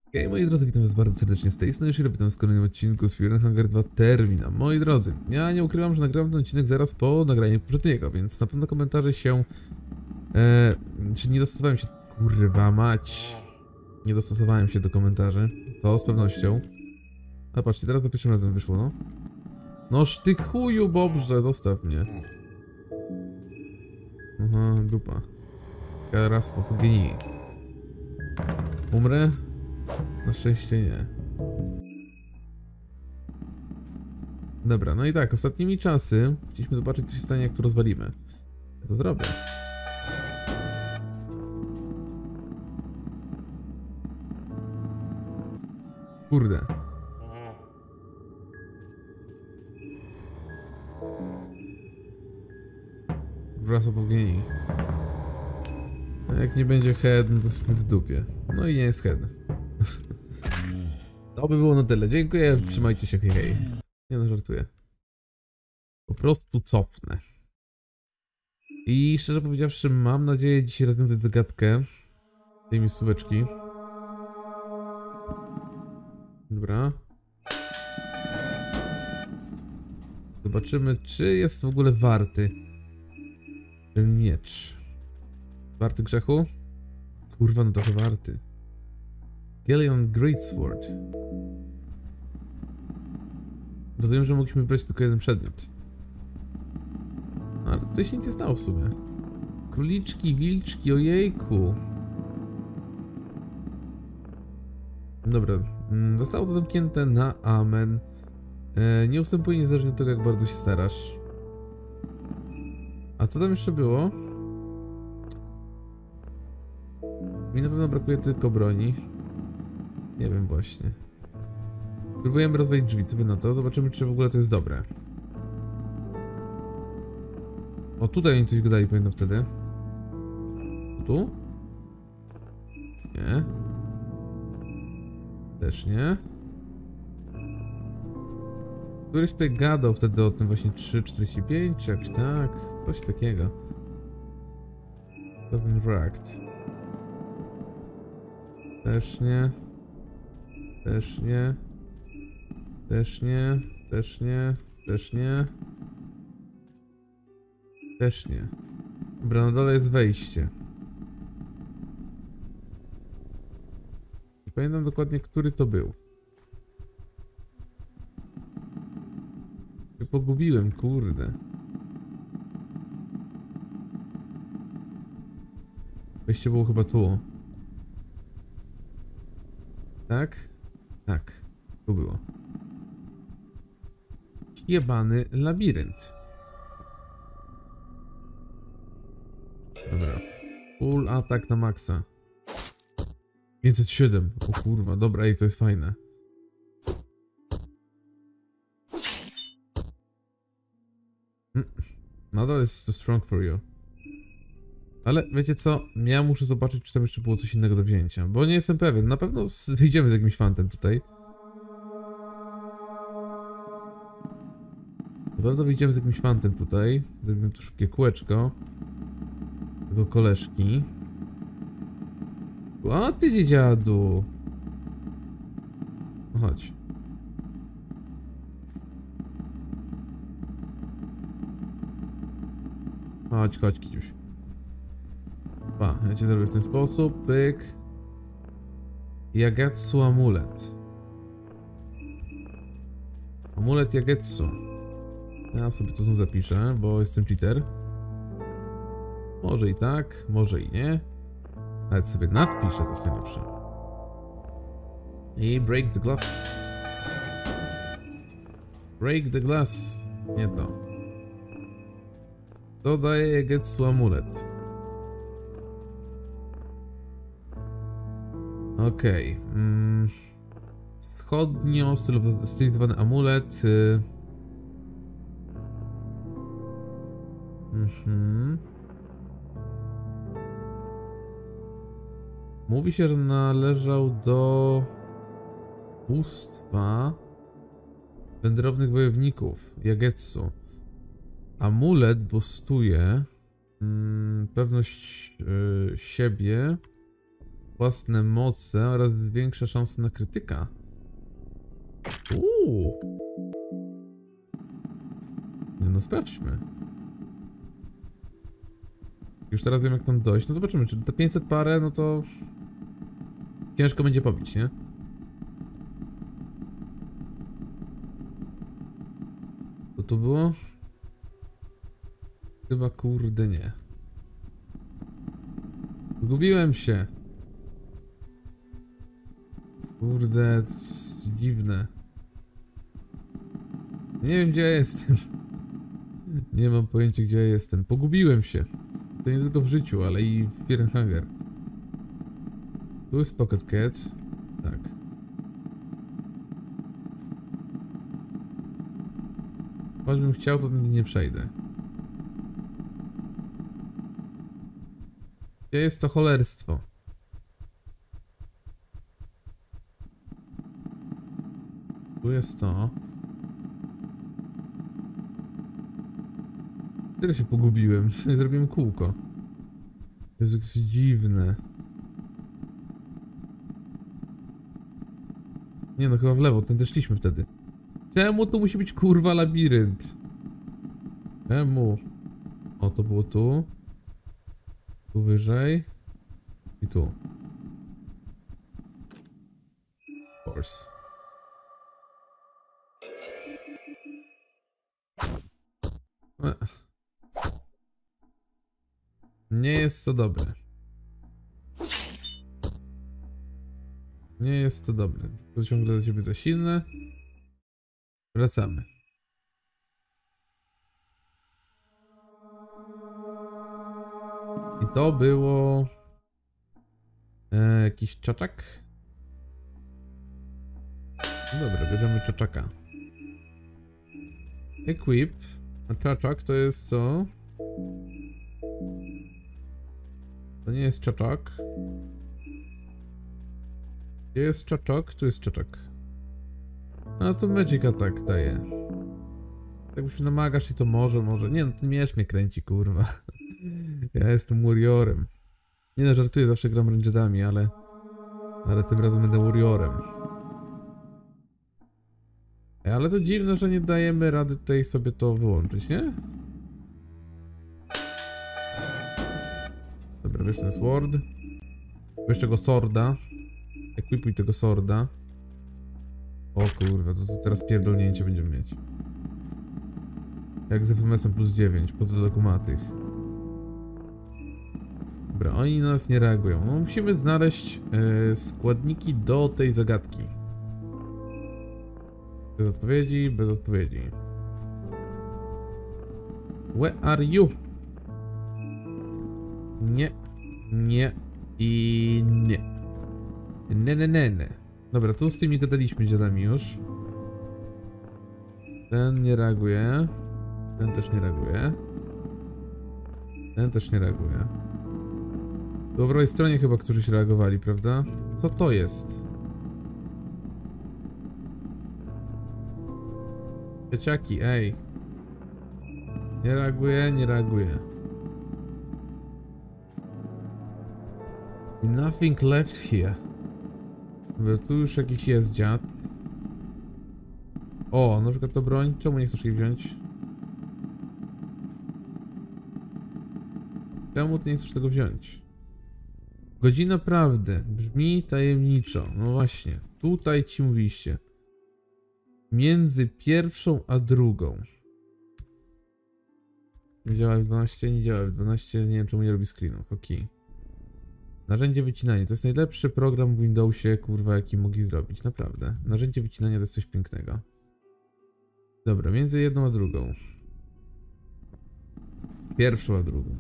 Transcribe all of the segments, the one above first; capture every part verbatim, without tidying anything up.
Hej moi drodzy, witam was bardzo serdecznie z tej strony, witam w kolejnym odcinku z Fear Hunger dwa Termina. Moi drodzy, ja nie ukrywam, że nagrałem ten odcinek zaraz po nagraniu poprzedniego, więc na pewno komentarze się... E, czy nie dostosowałem się... Kurwa mać... Nie dostosowałem się do komentarzy, to z pewnością. A patrzcie, teraz za pierwszym razem wyszło, no. Noż ty chuju, Bobrze, zostaw mnie. Aha, dupa. Teraz po genii. Umrę? Na szczęście nie. Dobra, no i tak, ostatnimi czasy chcieliśmy zobaczyć, co się stanie, jak to rozwalimy. Ja to zrobię. Kurde. Wraz opowinni. A jak nie będzie head, no to jesteśmy w dupie. No i nie jest head. To by było na tyle. Dziękuję, trzymajcie się, hej, hej. Nie no, żartuję. Po prostu cofnę. I szczerze powiedziawszy, mam nadzieję dzisiaj rozwiązać zagadkę tej miejscóweczki. Dobra. Zobaczymy, czy jest w ogóle warty ten miecz. Warty grzechu? Kurwa, no trochę warty. Galleon Greatsword. Rozumiem, że mogliśmy wybrać tylko jeden przedmiot. Ale tutaj się nic nie stało w sumie. Króliczki, wilczki, ojejku. Dobra, zostało to zamknięte na amen. E, nie ustępuję niezależnie od tego, jak bardzo się starasz. A co tam jeszcze było? Mi na pewno brakuje tylko broni. Nie wiem właśnie. Próbujemy rozwalić drzwi, co wy na to? Zobaczymy, czy w ogóle to jest dobre. O, tutaj oni coś gadali, pamiętam wtedy. Tu? Nie. Też nie. Któryś tutaj gadał wtedy o tym właśnie trzy czterdzieści pięć, czy jakoś tak. Coś takiego. Doesn't react. Też nie. Też nie. Też nie. Też nie. Też nie. Też nie. Dobra, na dole jest wejście. Nie pamiętam dokładnie, który to był. Się pogubiłem, kurde. Wejście było chyba tu. Tak? Tak. Tu było. Jebany labirynt. Dobra. Full atak na maksa. pięćset siedem. O kurwa, dobra, ej, to jest fajne. Nadal jest to strong for you. Ale wiecie co? Ja muszę zobaczyć, czy tam jeszcze było coś innego do wzięcia. Bo nie jestem pewien. Na pewno wyjdziemy z jakimś fantem tutaj. Na pewno wyjdziemy z jakimś fantem tutaj. Zrobimy tu szybkie kółeczko. Tego koleżki. O ty dziadu. No chodź. Chodź, chodź, Kiciuś. Pa, ja cię zrobię w ten sposób. Pyk. Yagetsu amulet. Amulet Yagetsu. Ja sobie to znów zapiszę, bo jestem cheater. Może i tak, może i nie. Nawet sobie nadpiszę, to jest najlepsze. I break the glass. Break the glass. Nie to. To daje Yagetsu amulet. Okej. Okay. Mm. Wschodnio stylizowany amulet. Y mhm. Mówi się, że należał do bóstwa wędrownych wojowników, Yagetsu. Amulet boostuje mm, pewność y siebie własne moce oraz zwiększa szanse na krytyka. Uuu. No sprawdźmy. Już teraz wiem jak tam dojść. No zobaczymy, czy te pięćset parę, no to ciężko będzie pobić, nie? Co tu było? Chyba kurde nie. Zgubiłem się. Kurde, to jest dziwne. Nie wiem gdzie ja jestem. Nie mam pojęcia gdzie ja jestem. Pogubiłem się. To nie tylko w życiu, ale i w Fear Hunger. Tu jest Pocket Cat. Tak. Choćbym chciał, to nie przejdę. Gdzie jest to cholerstwo? Tu jest to. Tyle się pogubiłem. Zrobiłem kółko. Jezu, jak jest dziwne. Nie no, chyba w lewo, tędy szliśmy wtedy. Czemu tu musi być kurwa labirynt? Czemu? O, to było tu. Tu wyżej. I tu. Of course. Nie jest to dobre. Nie jest to dobre. To ciągle dla ciebie za silne. Wracamy. I to było... E, jakiś czaczak? No dobra, bierzemy czaczaka. Equip. A czaczak to jest co? To nie jest czaczak. Gdzie jest czaczak? Tu jest czaczak. No to Magic Attack daje. Jakbyś namagasz i to może, może. Nie no, ten miecz mnie kręci, kurwa. Ja jestem warriorem. Nie no, żartuję, zawsze gram rangerami, ale... Ale tym razem będę warriorem. Ale to dziwne, że nie dajemy rady tutaj sobie to wyłączyć, nie? Dobra, wiesz ten sword. Weź tego sworda. Ekwipuj tego sworda. O kurwa, to, to teraz pierdolnięcie będziemy mieć. Jak z F M S-em plus dziewięć, po dodatku matych. Dobra, oni na nas nie reagują. No, musimy znaleźć yy, składniki do tej zagadki. Bez odpowiedzi, bez odpowiedzi. Where are you? Nie, nie i nie. Nie, nie, nie, nie. Dobra, tu z tymi gadaliśmy dziadami już. Ten nie reaguje. Ten też nie reaguje. Ten też nie reaguje. Po prawej stronie chyba którzy reagowali, prawda? Co to jest? Dzieciaki, ej. Nie reaguje, nie reaguje. Nothing left here. Dobra, tu już jakiś jest dziad. O, na przykład to broń. Czemu nie chcesz jej wziąć? Czemu ty nie chcesz tego wziąć? Godzina prawdy. Brzmi tajemniczo. No właśnie. Tutaj ci mówiliście. Między pierwszą a drugą. Nie działa w dwanaście? Nie działa w dwanaście. Nie wiem czemu nie robi screenów. Ok. Narzędzie wycinania. To jest najlepszy program w Windowsie, kurwa, jaki mogli zrobić. Naprawdę. Narzędzie wycinania to jest coś pięknego. Dobra, między jedną a drugą. Pierwszą a drugą.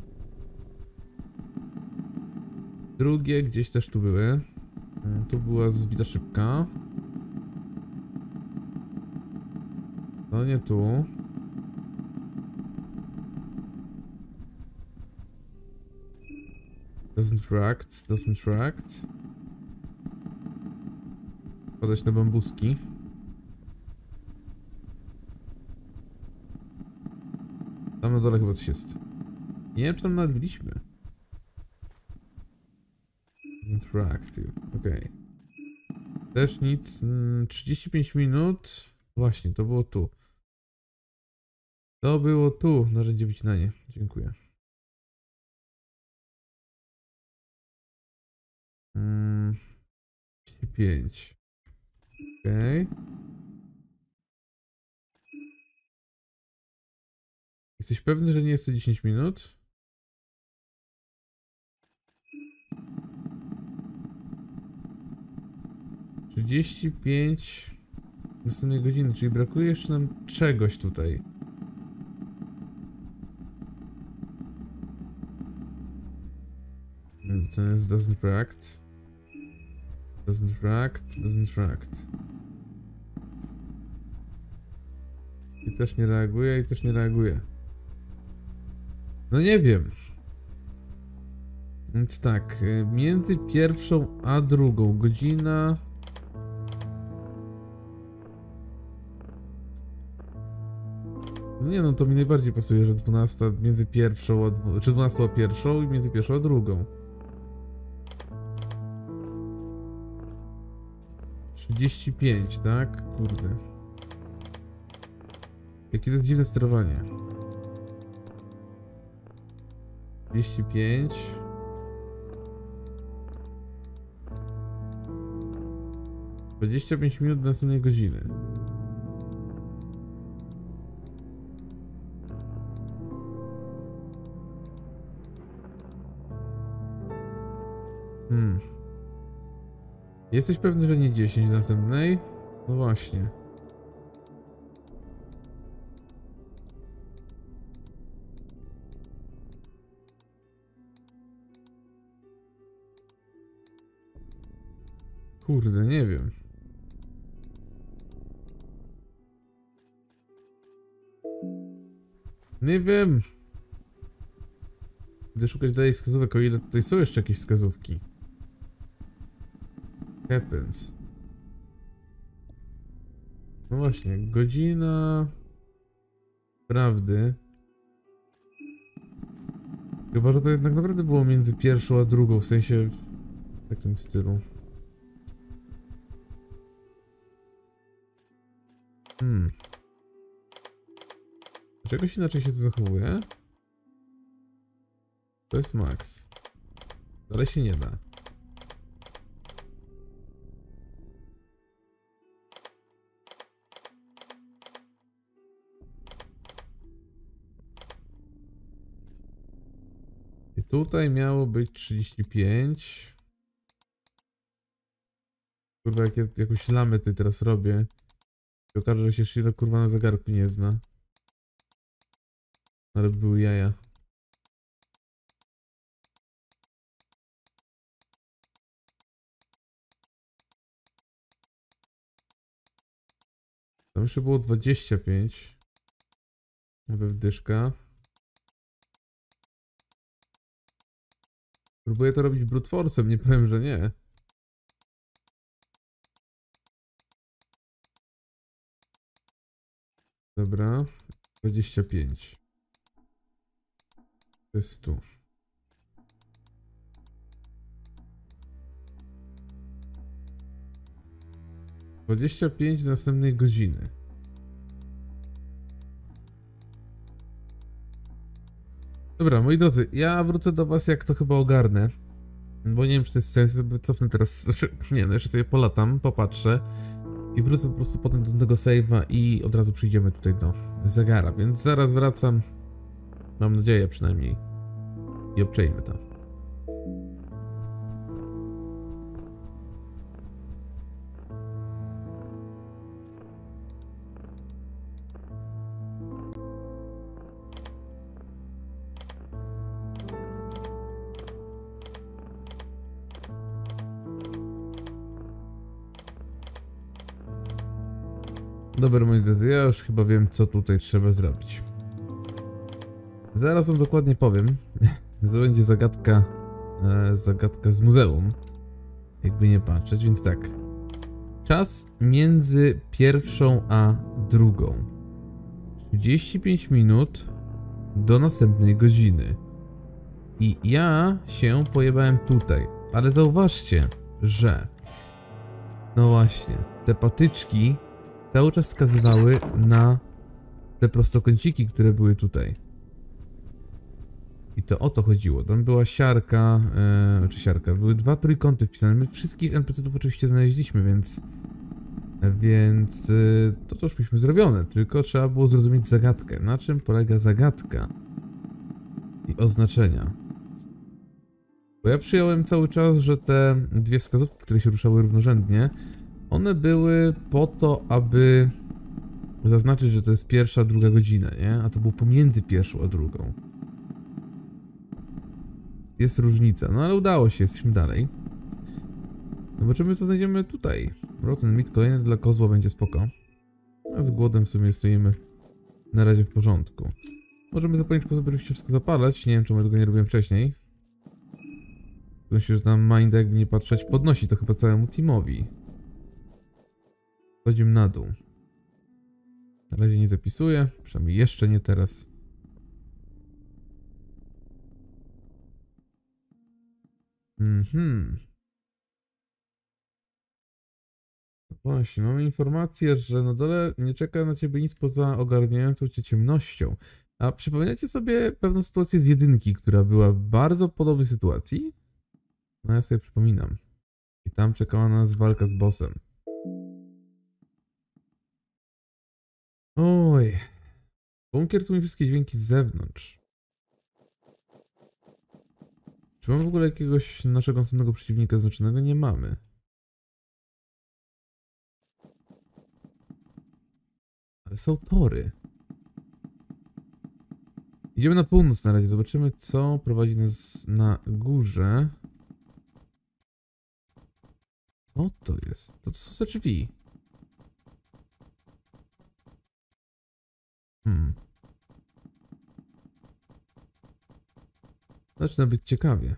Drugie gdzieś też tu były. Tu była zbita szybka. No nie tu. Doesn't react, doesn't react. Podać na bambuski. Tam na dole chyba coś jest. Nie wiem, czy tam nawet byliśmy. Interactive, okej. Też nic, mm, trzydzieści pięć minut. Właśnie, to było tu. To było tu, narzędzie wycinanie. Dziękuję. Mm, trzydzieści pięć. Okej. Jesteś pewny, że nie jest to dziesięć minut? trzydzieści pięć następnej godziny, czyli brakuje jeszcze nam czegoś tutaj. To jest doesn't react. Doesn't react, doesn't react. I też nie reaguje, i też nie reaguje. No nie wiem. Więc tak, między pierwszą a drugą godzina... No nie no, to mi najbardziej pasuje, że dwunasta między pierwszą a... dwu- czy dwunastą a pierwszą i między pierwszą a drugą. trzydzieści pięć, tak? Kurde. Jakie to jest dziwne sterowanie. trzydzieści pięć. dwadzieścia pięć minut do następnej godziny. Hmm. Jesteś pewny, że nie dziesięć do następnej? No właśnie. Kurde, nie wiem. Nie wiem. Będę szukać dalej wskazówek, o ile tutaj są jeszcze jakieś wskazówki. Happens. No właśnie, godzina prawdy. Chyba, że to jednak naprawdę było między pierwszą a drugą, w sensie w takim stylu. Hmm. Czegoś inaczej się to zachowuje? To jest max. Ale się nie da. I tutaj miało być trzydzieści pięć. Kurwa, jak ja jakąś lamę tutaj teraz robię. I okaże, że się Shiro kurwa na zegarku nie zna. Ale były jaja. Tam jeszcze było dwadzieścia pięć. Nawet dyszka. Próbuję to robić brute force'em, nie powiem, że nie. Dobra. dwadzieścia pięć. To jest tu. dwadzieścia pięć następnej godziny. Dobra, moi drodzy, ja wrócę do was, jak to chyba ogarnę. Bo nie wiem, czy to jest sens, żeby cofnę teraz. Znaczy, nie, no jeszcze sobie polatam, popatrzę. I wrócę po prostu potem do tego save'a i od razu przyjdziemy tutaj do zegara. Więc zaraz wracam. Mam nadzieję przynajmniej. I obczajmy to. Dobra, moi drodzy, ja już chyba wiem, co tutaj trzeba zrobić. Zaraz wam dokładnie powiem. To będzie zagadka, e, zagadka z muzeum. Jakby nie patrzeć, więc tak. Czas między pierwszą a drugą. trzydzieści pięć minut do następnej godziny. I ja się pojebałem tutaj. ale zauważcie, że... No właśnie, te patyczki cały czas wskazywały na te prostokąciki, które były tutaj. I to o to chodziło. Tam była siarka, e, czy siarka, były dwa trójkąty wpisane. My wszystkich en pe ce ów oczywiście znaleźliśmy, więc... Więc e, to, to już mieliśmy zrobione, tylko trzeba było zrozumieć zagadkę. Na czym polega zagadka i oznaczenia. Bo ja przyjąłem cały czas, że te dwie wskazówki, które się ruszały równorzędnie, one były po to, aby zaznaczyć, że to jest pierwsza, druga godzina, nie? A to było pomiędzy pierwszą a drugą. Jest różnica, no ale udało się, jesteśmy dalej. Zobaczymy, co znajdziemy tutaj. Rotten meat kolejny dla kozła będzie spoko. A z głodem w sumie stoimy na razie w porządku. Możemy zapomnieć po sobie wszystko zapalać, nie wiem czemu tego nie robiłem wcześniej. Myślę, że tam Mind, jakby nie patrzeć, podnosi to chyba całemu teamowi. Chodzimy na dół. Na razie nie zapisuję, przynajmniej jeszcze nie teraz. Mhm. Właśnie, mamy informację, że na dole nie czeka na ciebie nic poza ogarniającą cię ciemnością. A przypominacie sobie pewną sytuację z jedynki, która była w bardzo podobnej sytuacji? No ja sobie przypominam. I tam czekała na nas walka z bossem. Oj. Bunkier tu mi wszystkie dźwięki z zewnątrz. Czy mamy w ogóle jakiegoś naszego następnego przeciwnika znaczonego? Nie mamy. Ale są tory. Idziemy na północ na razie. Zobaczymy, co prowadzi nas na górze. Co to jest? To, to są za drzwi. Hmm. Zaczyna być ciekawie.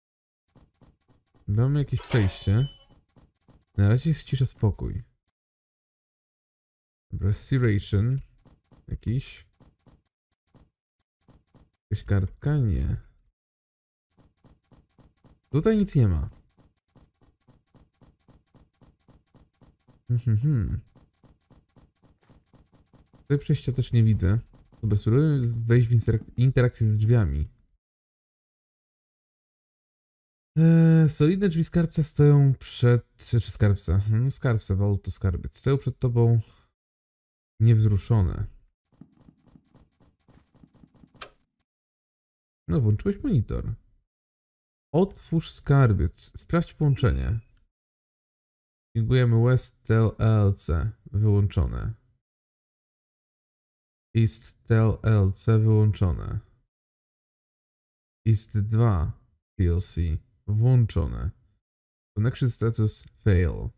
Mamy jakieś przejście. Na razie jest cisza, spokój. Restoration. Jakiś. Jakaś kartka? Nie. Tutaj nic nie ma. Mhm. Tutaj przejścia też nie widzę. Dobra, spróbujemy wejść w interak interakcję z drzwiami. Eee, solidne drzwi skarbca stoją przed... czy skarbca? No skarbca, wol to skarbiec. Stoją przed tobą niewzruszone. No, włączyłeś monitor. Otwórz skarbiec. Sprawdź połączenie. Pingujemy Westel L C. Wyłączone. Eastel L C wyłączone. East dwa P L C włączone. Connection status fail.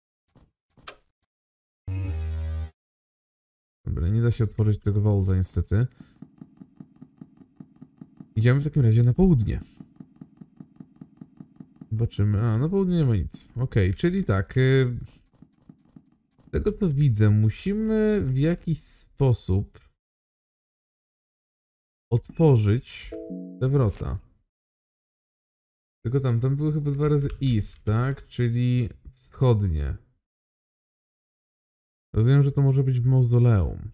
Dobra, nie da się otworzyć tego vaulta niestety. Idziemy w takim razie na południe. Zobaczymy. A, na południe nie ma nic. Okej, okay, czyli tak. Yy, tego co widzę, musimy w jakiś sposób otworzyć te wrota. Tylko tam, tam były chyba dwa razy east, tak? Czyli wschodnie. Rozumiem, że to może być w mauzoleum.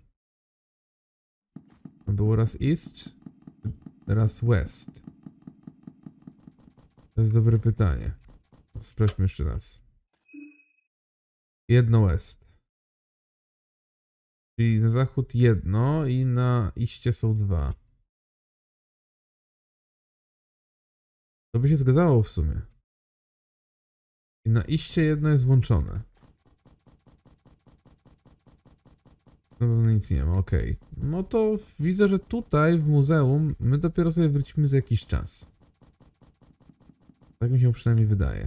Było raz east, raz west. To jest dobre pytanie. Sprawdźmy jeszcze raz. Jedno west. Czyli na zachód jedno i na iście są dwa. To by się zgadzało w sumie. I na iście jedno jest włączone. No nic nie ma, okej. Okay. No to widzę, że tutaj w muzeum my dopiero sobie wrócimy za jakiś czas. Tak mi się przynajmniej wydaje.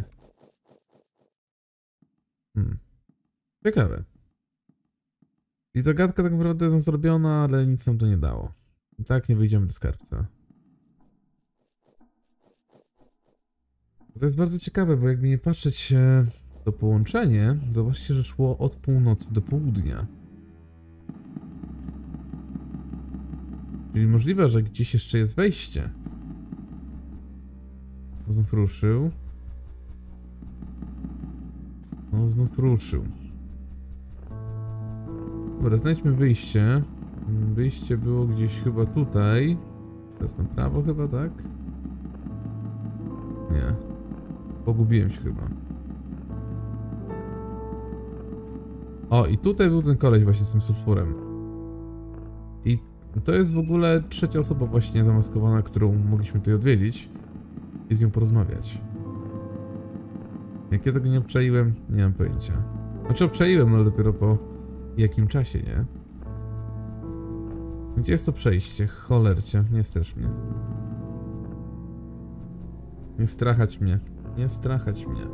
Hmm. Ciekawe. I zagadka tak naprawdę jest zrobiona, ale nic nam to nie dało. I tak nie wyjdziemy do skarbca. To jest bardzo ciekawe, bo jakby nie patrzeć to połączenie, zobaczcie, że szło od północy do południa. Czyli możliwe, że gdzieś jeszcze jest wejście. Znów ruszył. On znów ruszył. Dobra, znajdźmy wyjście. Wyjście było gdzieś chyba tutaj. Teraz na prawo chyba, tak? Nie. Pogubiłem się chyba. O, i tutaj był ten koleś właśnie z tym sulfurem. I to jest w ogóle trzecia osoba właśnie zamaskowana, którą mogliśmy tutaj odwiedzić i z nią porozmawiać. Jak ja tego nie obczaiłem, nie mam pojęcia. Znaczy obczaiłem, ale dopiero po jakim czasie, nie? Gdzie jest to przejście? Cholercia, nie strasz mnie. Nie strachać mnie. Nie strachać mnie.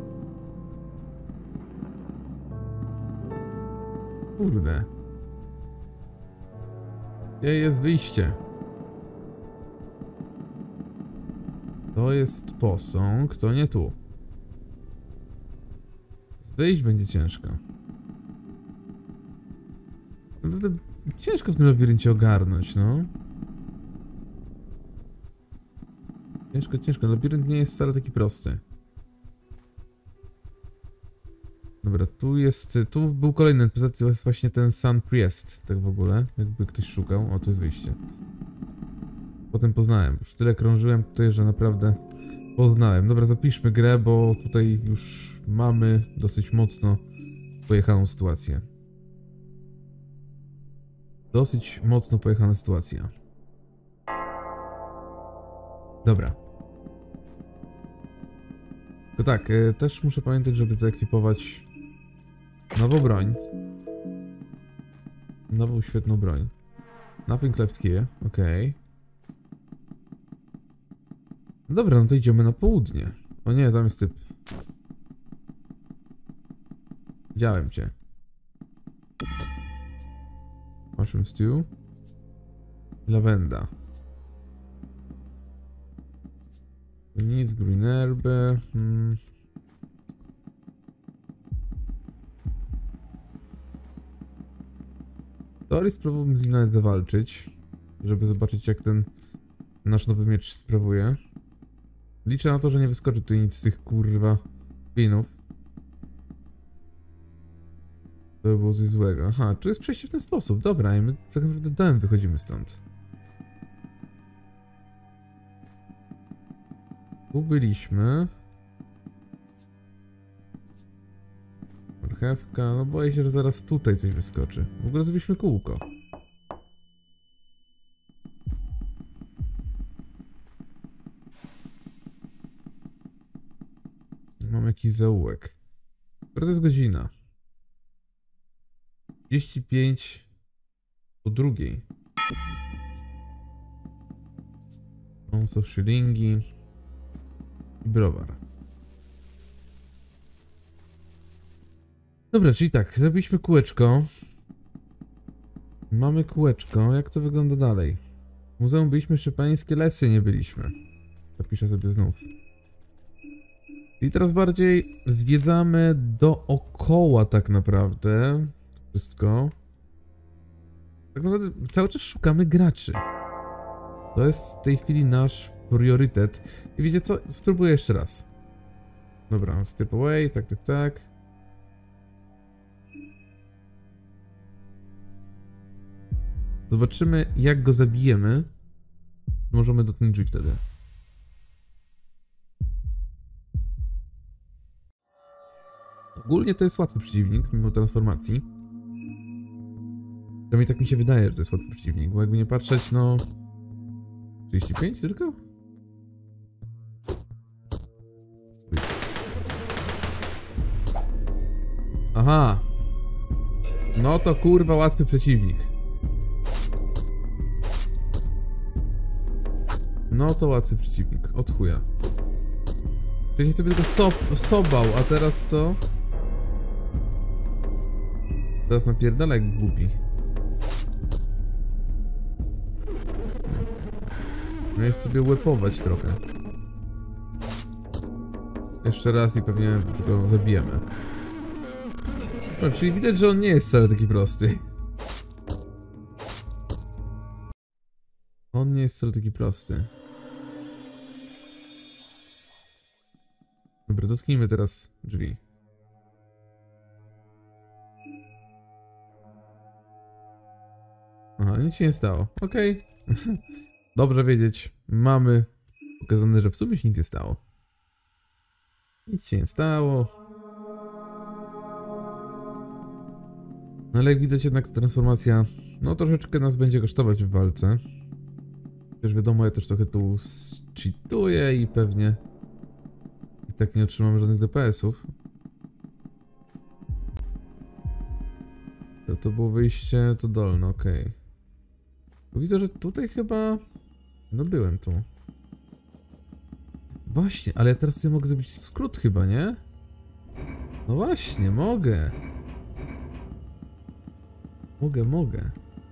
Kurde. Gdzie jest wyjście? To jest posąg, to nie tu. Wyjść będzie ciężko. Naprawdę ciężko w tym labiryncie ogarnąć, no. Ciężko, ciężko. Labirynt nie jest wcale taki prosty. Dobra, tu jest... Tu był kolejny, to jest właśnie ten Sun Priest, tak w ogóle. Jakby ktoś szukał. O, tu jest wyjście. Potem poznałem. Już tyle krążyłem tutaj, że naprawdę poznałem. Dobra, zapiszmy grę, bo tutaj już mamy dosyć mocno pojechaną sytuację. Dosyć mocno pojechana sytuacja. Dobra. To tak, y, też muszę pamiętać, żeby zaekwipować nową broń. Nową, świetną broń. Nothing left here, okej. Okay. Dobra, no to idziemy na południe. O nie, tam jest typ. Widziałem cię. Mushroom stew. Lawenda. Nic, green herby. Hmm. W teorii spróbowałbym z nim nawet zawalczyć, żeby zobaczyć, jak ten nasz nowy miecz się sprawuje. Liczę na to, że nie wyskoczy tutaj nic z tych kurwa pinów. To by było coś złego. Aha, tu jest przejście w ten sposób. Dobra, i my tak naprawdę dołem wychodzimy stąd. Tu byliśmy. Marchewka. No boję się, że zaraz tutaj coś wyskoczy. W ogóle zrobiliśmy kółko. Mam jakiś zaułek. Która to jest godzina? trzydzieści pięć po drugiej. Mam są szylingi i browar. Dobra, czyli tak, zrobiliśmy kółeczko. Mamy kółeczko. Jak to wygląda dalej? W muzeum byliśmy, jeszcze pańskie lesy nie byliśmy. Zapiszę sobie znów. I teraz bardziej zwiedzamy dookoła tak naprawdę. Wszystko. Tak naprawdę cały czas szukamy graczy. To jest w tej chwili nasz priorytet. I wiecie co? Spróbuję jeszcze raz. Dobra, step away, tak, tak, tak. Zobaczymy, jak go zabijemy. Możemy dotknąć drzwi wtedy. Ogólnie to jest łatwy przeciwnik, mimo transformacji. Przynajmniej tak mi się wydaje, że to jest łatwy przeciwnik, bo jakby nie patrzeć, no... trzydzieści pięć tylko? Aha! No to kurwa łatwy przeciwnik. No to łatwy przeciwnik, od chuja. Wcześniej sobie tylko so sobał, a teraz co? Teraz napierdala jak głupi. No jest sobie łepować trochę. Jeszcze raz i pewnie go zabijemy. No, czyli widać, że on nie jest wcale taki prosty. On nie jest wcale taki prosty. Dobra, dotknijmy teraz drzwi. nic się nie stało. Okej. Okay. Dobrze wiedzieć. Mamy pokazane, że w sumie się nic nie stało. Nic się nie stało. No ale jak widać jednak transformacja, no troszeczkę nas będzie kosztować w walce. Też wiadomo, ja też trochę tu cheatuję i pewnie i tak nie otrzymamy żadnych D P S-ów. To, to było wyjście, to dolne, okej. Okay. Widzę, że tutaj chyba... No byłem tu. Właśnie, ale ja teraz sobie mogę zrobić skrót chyba, nie? No właśnie, mogę. Mogę, mogę.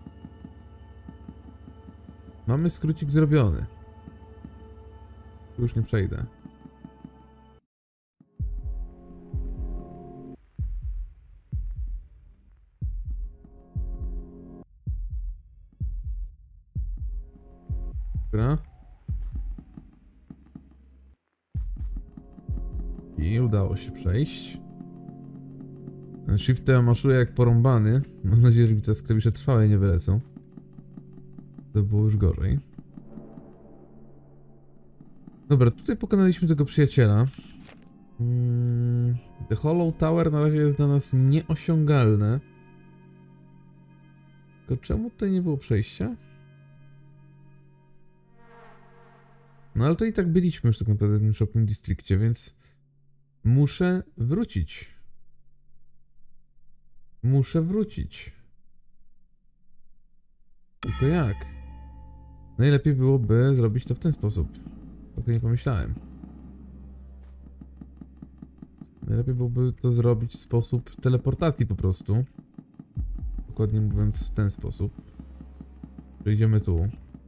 Mamy skrócik zrobiony. Już nie przejdę. Dobra. I udało się przejść. Shiftem maszuje jak porąbany. Mam nadzieję, że mi te klawisze trwałe nie wylecą. To było już gorzej. Dobra, tutaj pokonaliśmy tego przyjaciela. Hmm, The Hollow Tower na razie jest dla nas nieosiągalne. Tylko czemu tutaj nie było przejścia? No ale to i tak byliśmy już tak naprawdę w tym Shopping Districtie, więc muszę wrócić. Muszę wrócić. Tylko jak? Najlepiej byłoby zrobić to w ten sposób. Tylko nie pomyślałem. Najlepiej byłoby to zrobić w sposób teleportacji po prostu. Dokładnie mówiąc w ten sposób. Przejdziemy tu.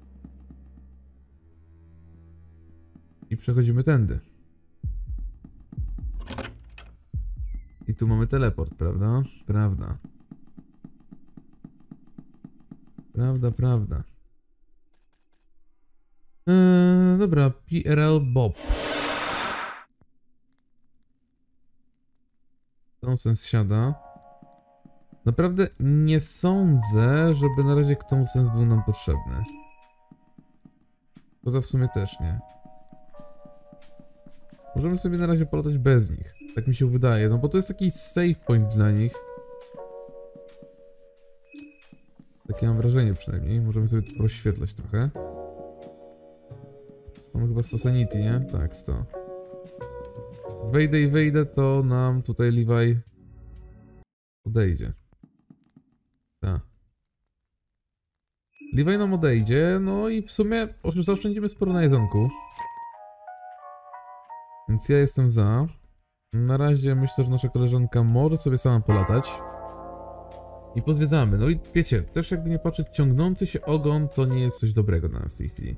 I przechodzimy tędy. I tu mamy teleport, prawda? Prawda. Prawda, prawda. Eee, dobra, P R L Bob. Tonsens siada. Naprawdę nie sądzę, żeby na razie Tonsens był nam potrzebny. Poza w sumie też nie. Możemy sobie na razie polatać bez nich. Tak mi się wydaje, no bo to jest jakiś save point dla nich. Takie mam wrażenie przynajmniej. Możemy sobie to rozświetlać trochę. Mamy chyba sto sanity, nie? Tak, sto. Wejdę i wejdę, to nam tutaj Levi odejdzie. Tak. Levi nam odejdzie, no i w sumie zaoszczędzimy sporo na jedzonku. Więc ja jestem za. Na razie myślę, że nasza koleżanka może sobie sama polatać. I pozwiedzamy. No i wiecie, też jakby nie patrzeć, ciągnący się ogon to nie jest coś dobrego dla nas w tej chwili.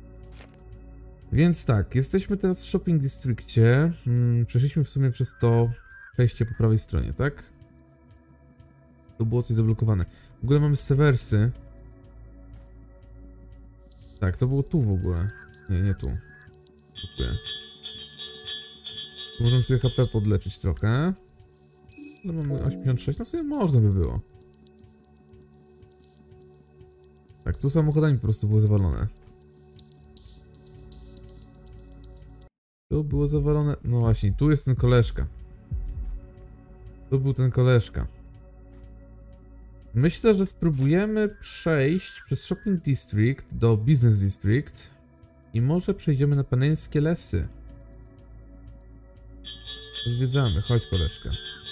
Więc tak, jesteśmy teraz w Shopping Districtie. Hmm, przeszliśmy w sumie przez to przejście po prawej stronie, tak? Tu było coś zablokowane. W ogóle mamy Sewersy. Tak, to było tu w ogóle. Nie, nie tu. Dziękuję. Możemy sobie H P podleczyć trochę. Ale mamy osiemdziesiąt sześć, no sobie można by było. Tak, tu samochodami po prostu było zawalone. Tu było zawalone... No właśnie, tu jest ten koleżka. Tu był ten koleżka. Myślę, że spróbujemy przejść przez Shopping District do Business District. I może przejdziemy na panieńskie lesy. Zwiedzamy, chodź koleżka.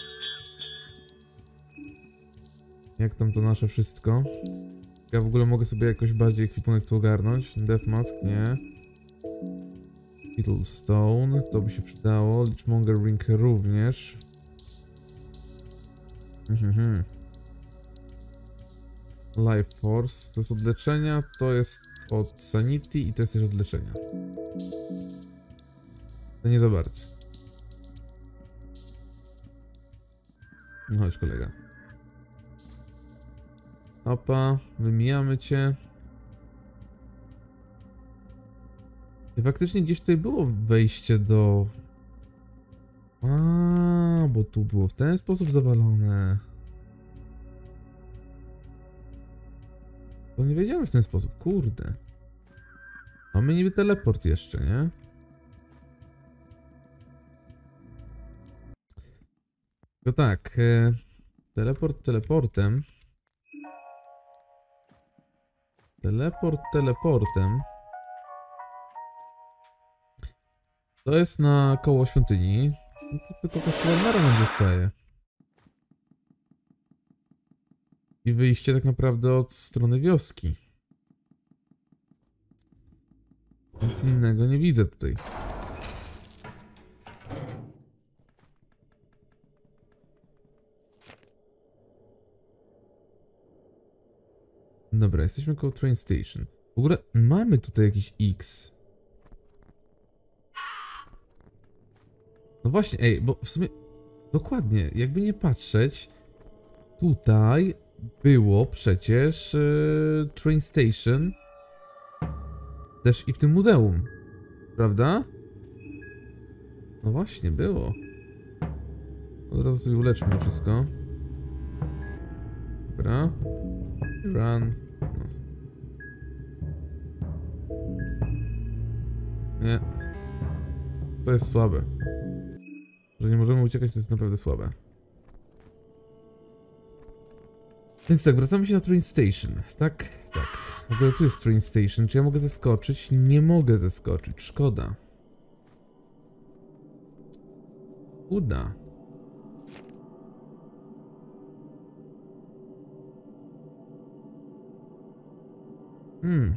Jak tam to nasze wszystko? Ja w ogóle mogę sobie jakoś bardziej ekwipunek tu ogarnąć. Death Mask, nie. Stone, to by się przydało. Lichmonger Ring również. Mhm. Life Force, to jest od leczenia, to jest od Sanity i to jest też od leczenia. To nie za bardzo. No chodź kolega. Opa, wymijamy cię. I faktycznie gdzieś tutaj było wejście do... A, bo tu było w ten sposób zawalone. To nie wiedziałem w ten sposób, kurde. Mamy niby teleport jeszcze, nie? To tak, e, teleport teleportem. Teleport teleportem. To jest na koło świątyni. No to tylko kościół Elmera nam zostaje. I wyjście tak naprawdę od strony wioski. Nic innego nie widzę tutaj. Dobra, jesteśmy koło train station. W ogóle mamy tutaj jakiś X. No właśnie, ej, bo w sumie... Dokładnie, jakby nie patrzeć... Tutaj było przecież... Yy, train station... Też i w tym muzeum. Prawda? No właśnie, było. Od razu sobie uleczmy to wszystko. Dobra. Run. No. Nie. To jest słabe. Że nie możemy uciekać, to jest naprawdę słabe. Więc tak, wracamy się na train station. Tak, tak. W ogóle tu jest train station. Czy ja mogę zeskoczyć? Nie mogę zeskoczyć. Szkoda. Uda. Hmm.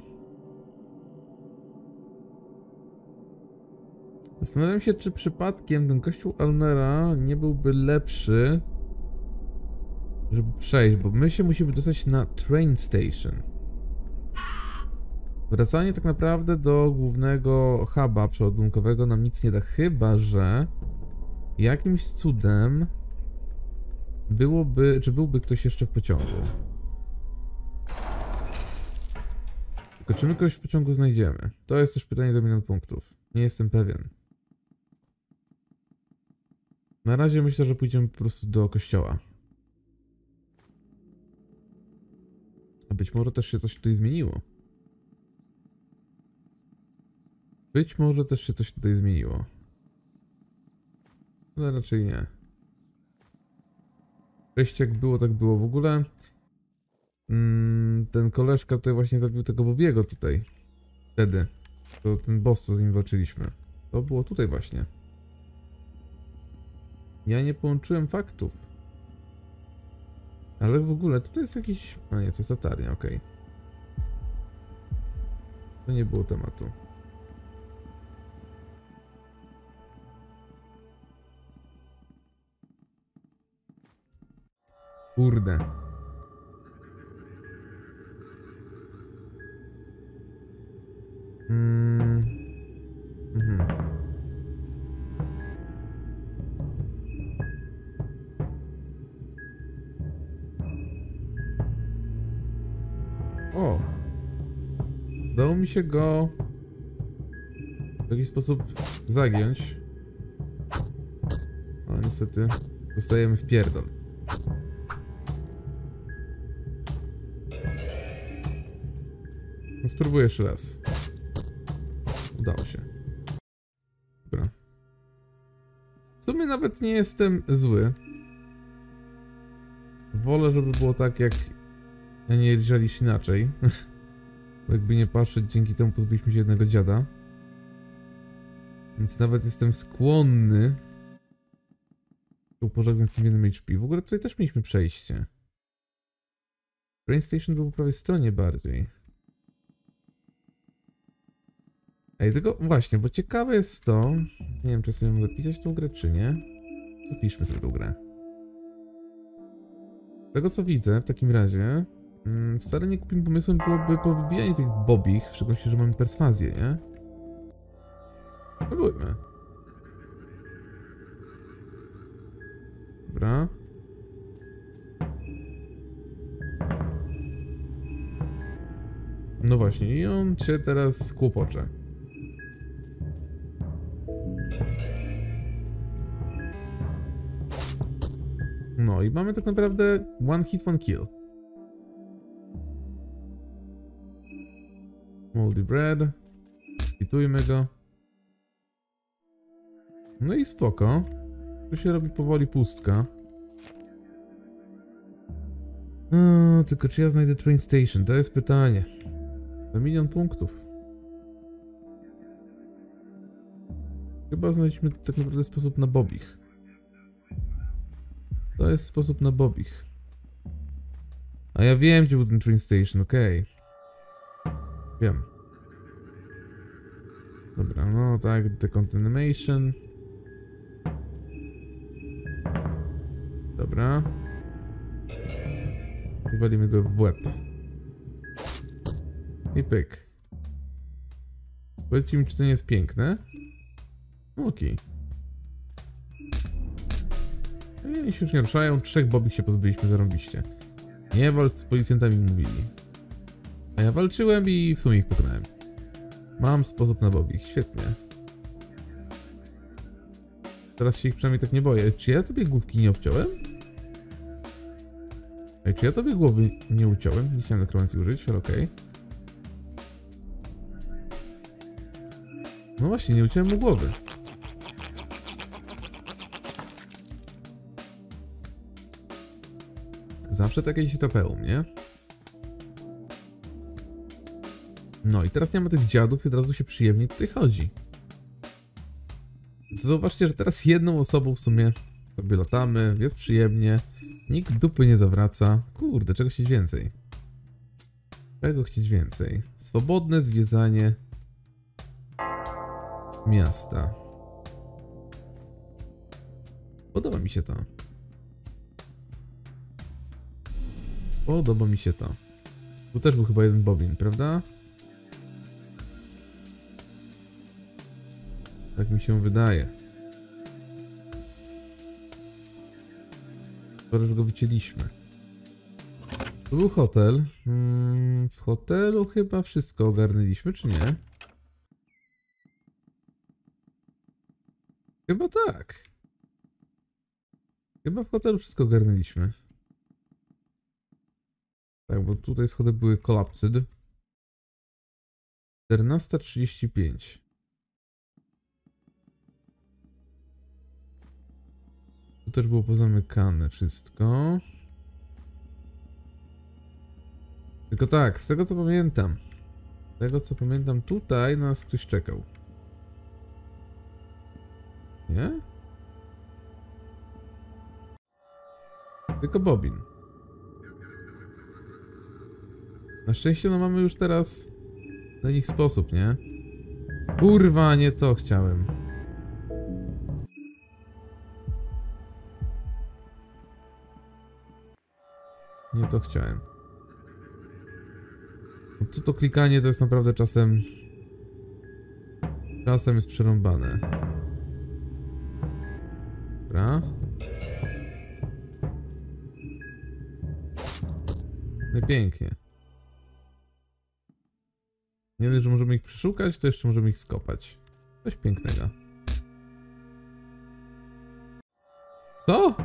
Zastanawiam się, czy przypadkiem ten kościół Elmera nie byłby lepszy, żeby przejść, bo my się musimy dostać na train station. Wracanie tak naprawdę do głównego huba przeładunkowego nam nic nie da, chyba że jakimś cudem byłoby, czy byłby ktoś jeszcze w pociągu. Tylko czy my kogoś w pociągu znajdziemy? To jest też pytanie za milion punktów. Nie jestem pewien. Na razie myślę, że pójdziemy po prostu do kościoła. A być może też się coś tutaj zmieniło. Być może też się coś tutaj zmieniło. Ale raczej nie. Przejście jak było, tak było. W ogóle mm, ten koleżka tutaj właśnie zabił tego Bobiego tutaj. Wtedy. To ten boss, co z nim walczyliśmy. To było tutaj właśnie. Ja nie połączyłem faktów. Ale w ogóle tutaj jest jakiś... A nie, to jest latarnia, okej. Okay. To nie było tematu. Kurde. Mm. Mhm. O! Udało mi się go w jakiś sposób zagiąć. Ale niestety dostajemy w pierdol. No spróbuję jeszcze raz. Udało się. Dobra. W sumie nawet nie jestem zły. Wolę, żeby było tak, jak a nie żalisz inaczej. Bo jakby nie patrzeć, dzięki temu pozbyliśmy się jednego dziada. Więc nawet jestem skłonny pożegnać z tym jednym H P. W ogóle tutaj też mieliśmy przejście. Train Station był po prawej stronie bardziej. Ej, tylko właśnie, bo ciekawe jest to... Nie wiem, czy sobie mam zapisać tą grę, czy nie. Zapiszmy sobie tą grę. Z tego co widzę, w takim razie... Hmm, wcale nie głupim pomysłem byłoby powybijanie tych bobich, w szczególności, że mamy perswazję, nie? Próbujmy. Dobra. No właśnie, i on cię teraz kłopocze. No i mamy tak naprawdę one hit, one kill. Moldy bread. Kwitujmy go. No i spoko. Tu się robi powoli pustka. No, tylko czy ja znajdę train station? To jest pytanie. Za milion punktów. Chyba znaleźliśmy tak naprawdę sposób na bobich. To jest sposób na bobich. A ja wiem, gdzie był ten train station, okej. Okay. Wiem. Dobra, no tak, decontamination. Dobra. I walimy go w łeb. I pyk. Powiedzcie mi, czy to nie jest piękne? Okej. Okay. Oni się już nie ruszają. Trzech bobich się pozbyliśmy zarąbiście. Nie walcz z policjantami, mówili. A ja walczyłem i w sumie ich pokonałem. Mam sposób na bobich. Świetnie. Teraz się ich przynajmniej tak nie boję. Czy ja tobie główki nie obciąłem? Ej, czy ja tobie głowy nie uciąłem? Nie chciałem nekromancji użyć, ale okej. Okay. No właśnie, nie uciąłem mu głowy. Zawsze takie się topeum, nie? No i teraz nie ma tych dziadów i od razu się przyjemnie tutaj chodzi. To zauważcie, że teraz jedną osobą w sumie sobie latamy, jest przyjemnie. Nikt dupy nie zawraca. Kurde, czego chcieć więcej? Czego chcieć więcej? Swobodne zwiedzanie miasta. Podoba mi się to. Podoba mi się to. Tu też był chyba jeden bobin, prawda? Tak mi się wydaje. Skoro że go wycięliśmy. Tu był hotel. Hmm, w hotelu chyba wszystko ogarnęliśmy, czy nie? Chyba tak. Chyba w hotelu wszystko ogarnęliśmy. Tak, bo tutaj schody były collapsed. czternasta trzydzieści pięć. Tu też było pozamykane wszystko. Tylko tak, z tego co pamiętam. Z tego co pamiętam, tutaj na nas ktoś czekał. Nie? Tylko bobin. Na szczęście no mamy już teraz na nich sposób, nie? Kurwa, nie to chciałem. Nie to chciałem. No tu to klikanie to jest naprawdę czasem... Czasem jest przerąbane. Dobra. No i pięknie. Nie dość, że możemy ich przeszukać, to jeszcze możemy ich skopać. Coś pięknego. Co?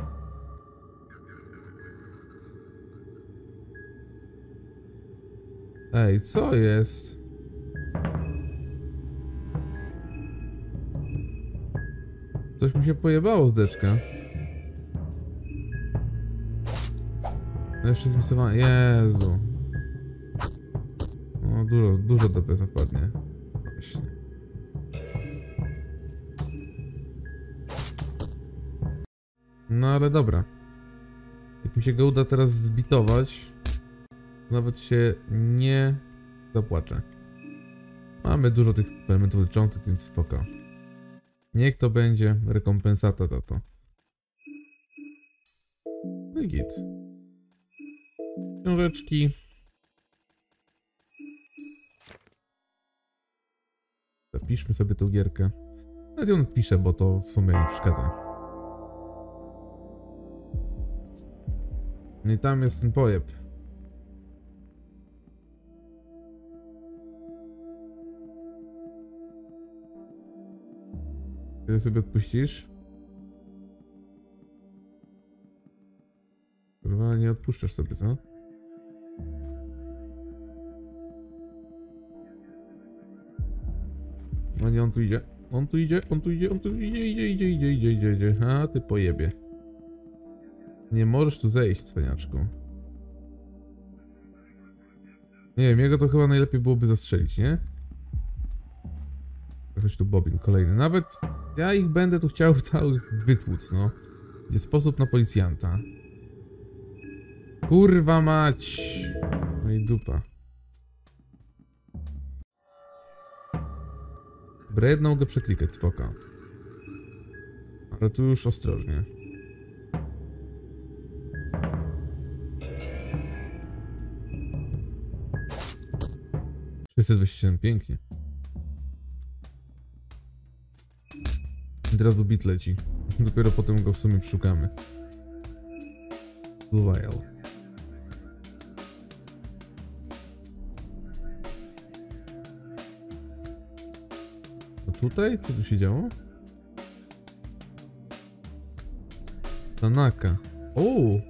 Ej, co jest? Coś mi się pojebało z deczka. No jeszcze zmisowane. Jezu. No dużo, dużo D P S wpadnie. Właśnie. No ale dobra. Jak mi się go uda teraz zbitować, nawet się nie zapłaczę. Mamy dużo tych elementów leczących, więc spoko. Niech to będzie rekompensata za to. No i git. Książeczki. Zapiszmy sobie tą gierkę. Nawet ją napiszę, bo to w sumie nie przeszkadza. No i tam jest ten pojeb. Kiedy sobie odpuścisz? Kurwa, nie odpuszczasz sobie, co? No nie, on tu idzie. On tu idzie, on tu idzie, on tu idzie, idzie, idzie, idzie, idzie, idzie, idzie. A, ty pojebie. Nie możesz tu zejść, cwaniaczku. Nie wiem, jego to chyba najlepiej byłoby zastrzelić, nie? Chodź tu Bobin, kolejny. Nawet ja ich będę tu chciał całych wytłuc, no. Gdzie sposób na policjanta. Kurwa mać! No i dupa. Dobra, jedną mogę przeklikać, spoko. Ale tu już ostrożnie. trzysta dwadzieścia siedem, pięknie. Od razu bit leci. Dopiero potem go w sumie przeszukamy. Blue Vial. A tutaj? Co tu się działo? Tanaka. Ooo!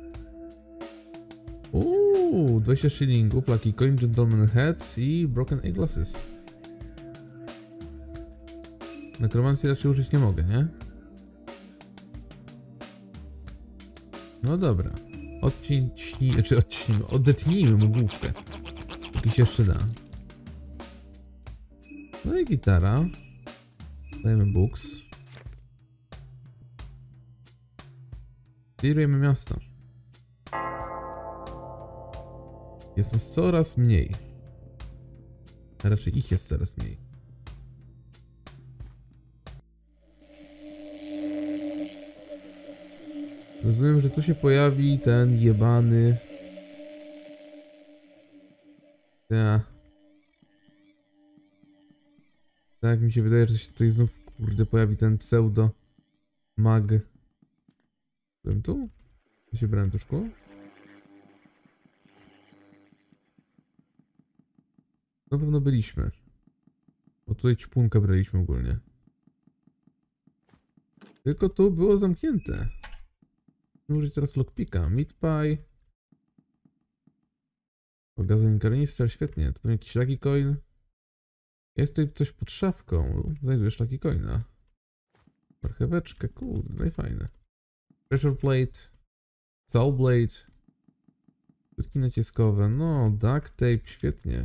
Uuu, dwadzieścia shillingów, Lucky Coin, Gentleman Hat i Broken Eyeglasses. Nekromancji raczej użyć nie mogę, nie? No dobra. Odcińmy, czy odcińmy, odetnijmy mu główkę. Póki się jeszcze da. No i gitara. Dajemy books. Clearujemy miasto. Jest nas coraz mniej. A raczej ich jest coraz mniej. Rozumiem, że tu się pojawi ten jebany... Ja. Tak mi się wydaje, że się tutaj znów, kurde, pojawi ten pseudo... Mag. Byłem tu? Ja się brałem tu szkło? Na pewno byliśmy. Bo tutaj ćpunkę braliśmy ogólnie. Tylko tu było zamknięte. Użyć teraz lockpicka. Meat pie. Magazyn karnister, świetnie. Tu pewnie jakiś lucky coin. Jest tutaj coś pod szafką. Znajdujesz lucky coina. Marcheweczkę, kurde, no i fajne. Pressure plate. Saw blade. Płytki naciskowe. No, duct tape, świetnie.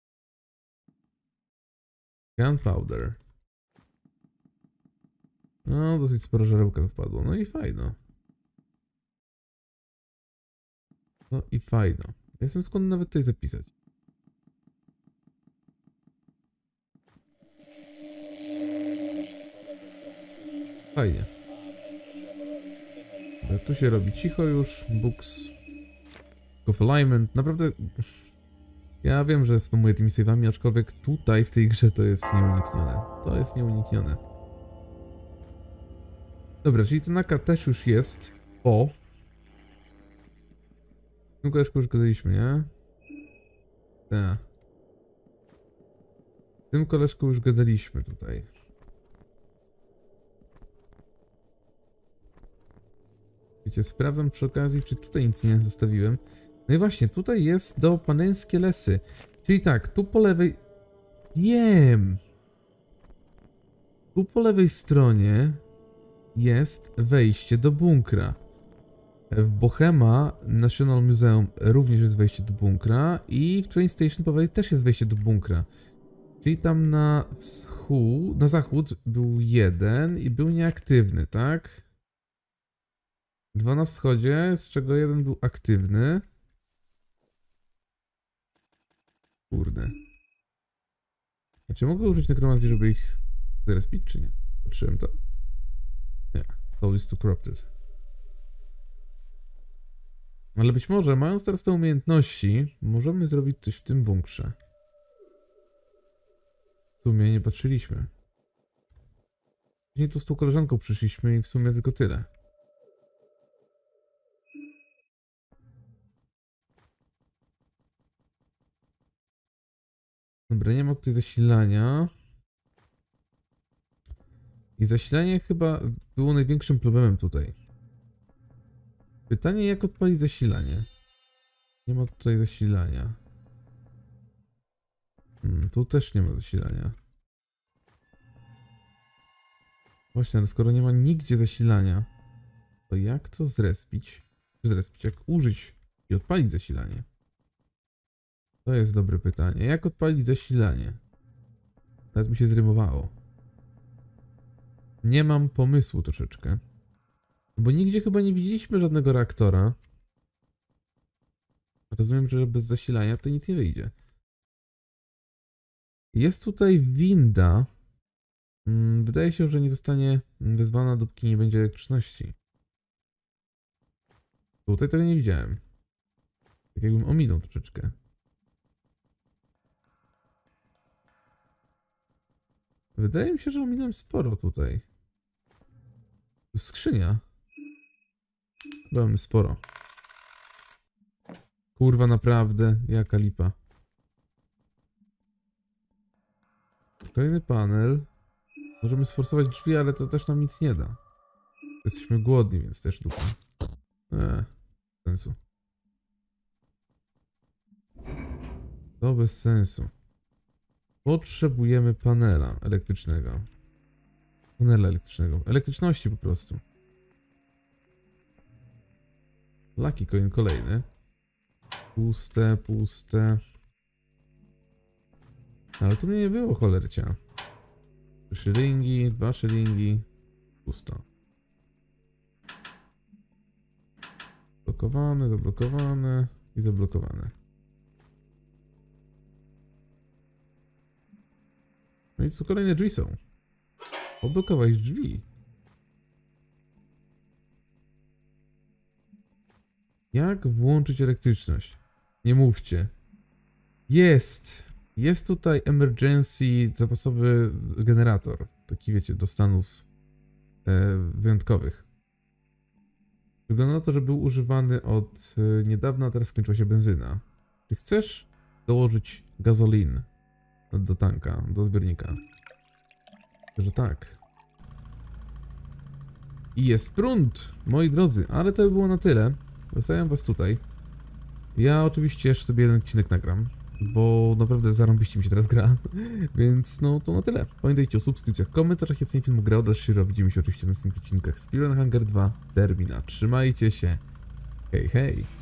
Gunpowder. No, dosyć spora żarełka wpadło. No i fajno. No i fajno. Jestem skłonny nawet tutaj zapisać. Fajnie. Tu się robi cicho już. Books. Of alignment. Naprawdę... Ja wiem, że spamuję tymi save'ami, aczkolwiek tutaj w tej grze to jest nieuniknione. To jest nieuniknione. Dobra, czyli Tanaka też już jest po... W tym koleżku już gadaliśmy, nie? Tak. W tym koleżku już gadaliśmy tutaj. Wiecie, sprawdzam przy okazji, czy tutaj nic nie zostawiłem. No i właśnie, tutaj jest do Paneńskie Lesy. Czyli tak, tu po lewej... Wiem! Tu po lewej stronie jest wejście do bunkra. W Bohema National Museum również jest wejście do bunkra i w Train Station po lewej też jest wejście do bunkra. Czyli tam na wschód, na zachód był jeden i był nieaktywny, tak? Dwa na wschodzie, z czego jeden był aktywny. Kurde. A czy mogę użyć nekromancji, żeby ich zrespić, czy nie? Patrzyłem to? Nie. Soul is too corrupted. Ale być może, mając teraz te umiejętności, możemy zrobić coś w tym bunkrze. W sumie nie patrzyliśmy. Później tu z tą koleżanką przyszliśmy i w sumie tylko tyle. Dobra, nie ma tutaj zasilania. I zasilanie chyba było największym problemem tutaj. Pytanie, jak odpalić zasilanie? Nie ma tutaj zasilania. Hmm, tu też nie ma zasilania. Właśnie, ale skoro nie ma nigdzie zasilania, to jak to zrespić? Zrespić, jak użyć i odpalić zasilanie? To jest dobre pytanie. Jak odpalić zasilanie? Nawet mi się zrymowało. Nie mam pomysłu troszeczkę. Bo nigdzie chyba nie widzieliśmy żadnego reaktora. Rozumiem, że bez zasilania to nic nie wyjdzie. Jest tutaj winda. Wydaje się, że nie zostanie wezwana, dopóki nie będzie elektryczności. Tutaj tego nie widziałem. Tak jakbym ominął troszeczkę. Wydaje mi się, że ominąłem sporo tutaj. Tu skrzynia. Chyba mamy sporo. Kurwa, naprawdę, jaka lipa. Kolejny panel. Możemy sforsować drzwi, ale to też nam nic nie da. Jesteśmy głodni, więc też dupa. Eee, bez sensu. To bez sensu. Potrzebujemy panela elektrycznego. Panela elektrycznego. Elektryczności po prostu. Lucky coin kolejny. Puste, puste. Ale tu mnie nie było, cholercia. Trzy szylingi, dwa szylingi. Pusto. Zablokowane, zablokowane i zablokowane. No i tu kolejne drzwi są. Odblokować drzwi. Jak włączyć elektryczność? Nie mówcie. Jest! Jest tutaj emergency, zapasowy generator. Taki, wiecie, do stanów e, wyjątkowych. Wygląda na to, że był używany od e, niedawna, a teraz skończyła się benzyna. Czy chcesz dołożyć gazolin do tanka, do zbiornika? Że tak. I jest prąd, moi drodzy, ale to by było na tyle. Zostawiam was tutaj. Ja oczywiście jeszcze sobie jeden odcinek nagram, bo naprawdę zarąbiście mi się teraz gra, więc no to na tyle. Pamiętajcie o subskrypcjach, komentarzach, jak film gra od Shiro. Widzimy się oczywiście w następnych odcinkach z Speedrun Hunger dwa Termina. Trzymajcie się. Hej, hej.